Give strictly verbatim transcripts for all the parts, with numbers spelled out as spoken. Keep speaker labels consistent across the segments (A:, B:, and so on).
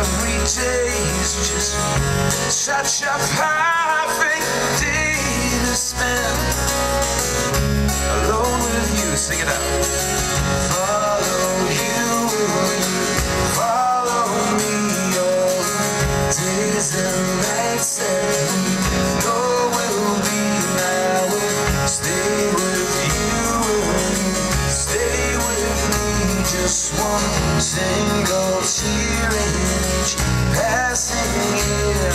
A: every day is just such a perfect day to spend alone with you. Sing it out. Follow you, follow me all days and nights that we know will be. I will stay with you, stay with me. Just one single tear in each passing year.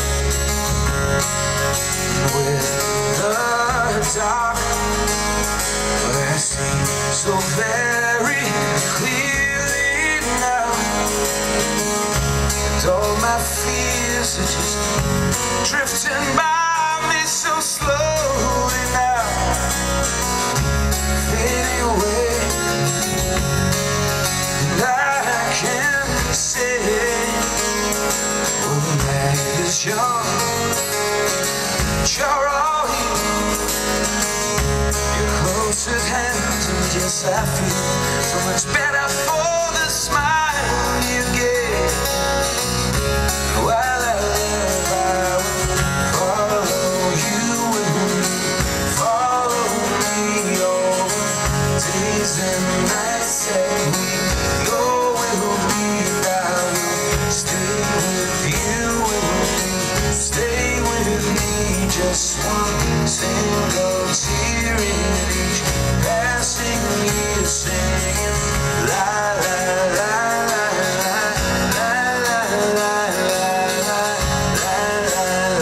A: With the dark, I see so very clearly now, and all my fears are just drifting by me so slowly now, fading away. And I can say, well, the night is young, you're all here, you're close at hand, and yes, I feel so much better for the smile you gave. While I live, I will follow you and follow me all days and nights that we know will be. I will stay with you and stay with me. Just one single tear in each passing year, singing la la la la la la la la la la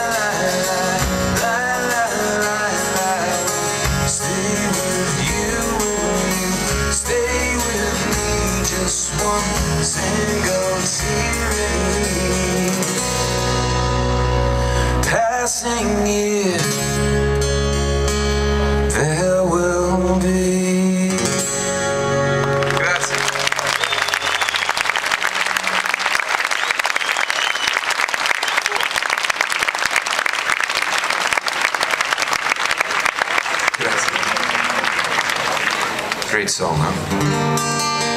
A: la la. Stay with you and you stay with me. Just one single tear in each passing year, there will be. Grazie. Grazie. Great song, huh?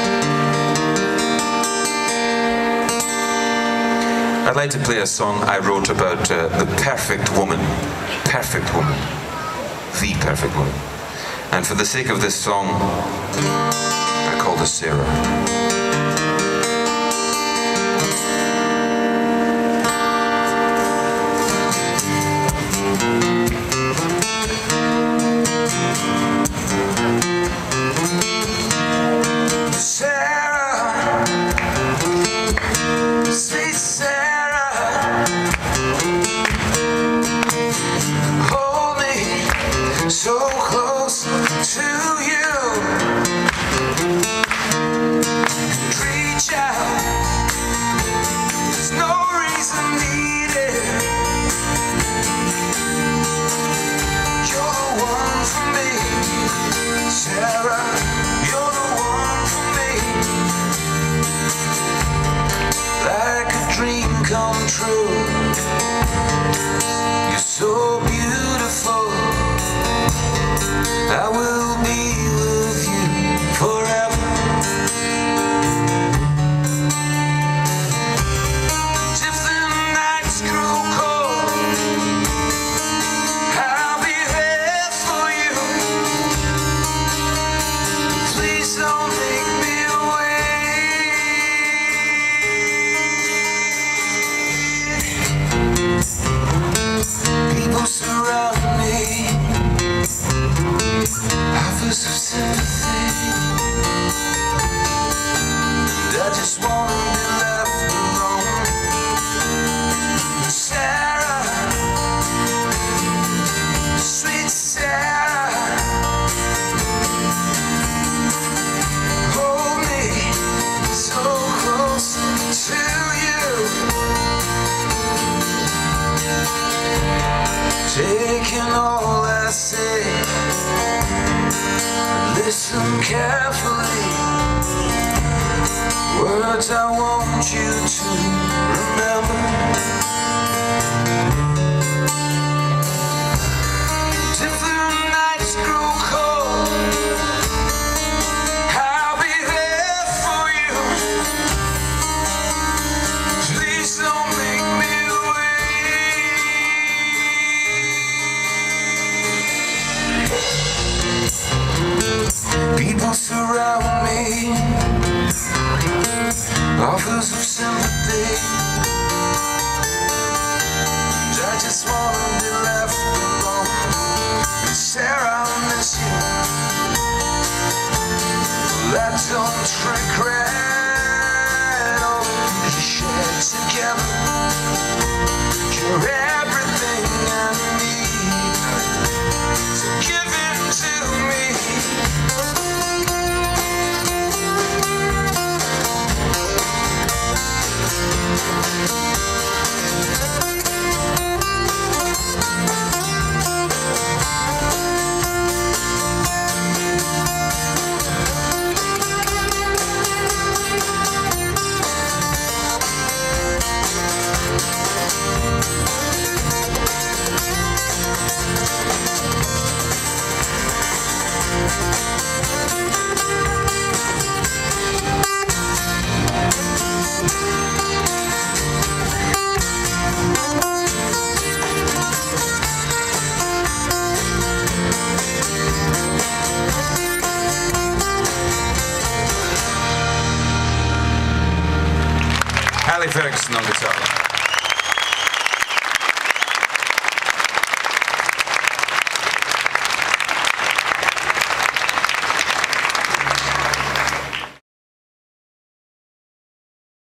A: I'd like to play a song I wrote about uh, the perfect woman. Perfect woman. The perfect woman. And for the sake of this song, I called her Sarah. So close to you, reach out, there's no reason needed. You're the one for me, Sarah, you're the one for me. Like a dream come true, you're so beautiful. I will be with you forever. If the nights grow cold, I'll be there for you. Please don't take me away. People surround me, offers of sympathy, and I just want to be left alone. Sarah, sweet Sarah, hold me so close to you, taking all I say. Listen carefully, words I want you to remember. If the nights grow cold, I'll be there for you. offers of sympathy. And I just wanna be left alone. And Sarah, I miss you. Let's don't regret all we shared together. You're everything I need, so give it to me. Ali Ferguson on guitar.